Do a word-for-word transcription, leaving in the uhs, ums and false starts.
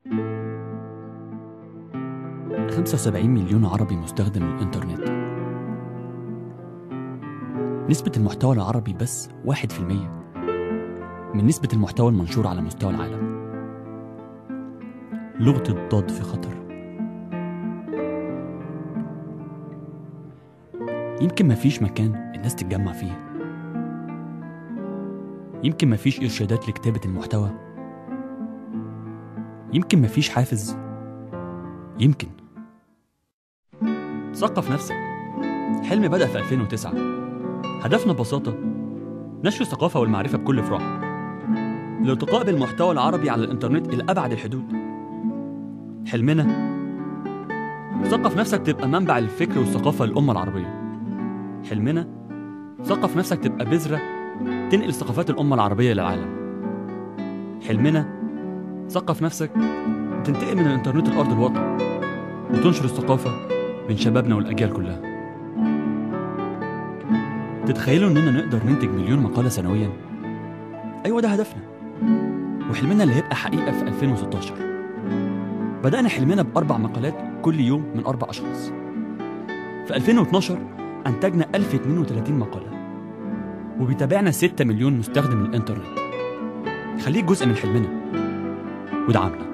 خمسة وسبعين مليون عربي مستخدم للإنترنت. نسبة المحتوى العربي بس واحد في المية من نسبة المحتوى المنشور على مستوى العالم. لغة الضاد في خطر. يمكن مفيش مكان الناس تتجمع فيه، يمكن مفيش إرشادات لكتابة المحتوى، يمكن مفيش حافز، يمكن. ثقف نفسك. حلم بدأ في ألفين وتسعة. هدفنا ببساطة نشر الثقافة والمعرفة بكل فروعها، الارتقاء بالمحتوى العربي على الإنترنت إلى أبعد الحدود. حلمنا ثقف نفسك تبقى منبع الفكر والثقافة للأمة العربية. حلمنا ثقف نفسك تبقى بذرة تنقل ثقافات الأمة العربية للعالم. حلمنا ثقف نفسك تنتقل من الإنترنت لأرض الواقع وتنشر الثقافة بين شبابنا والأجيال كلها. تتخيلوا إننا نقدر ننتج مليون مقالة سنوياً؟ أيوة، ده هدفنا وحلمنا اللي هيبقى حقيقة في ألفين وستاشر. بدأنا حلمنا بأربع مقالات كل يوم من أربع أشخاص. في ألفين واثناشر أنتجنا ألف واثنين وثلاثين مقالة وبيتابعنا ستة مليون مستخدم للإنترنت. خليك جزء من حلمنا ودعمنا.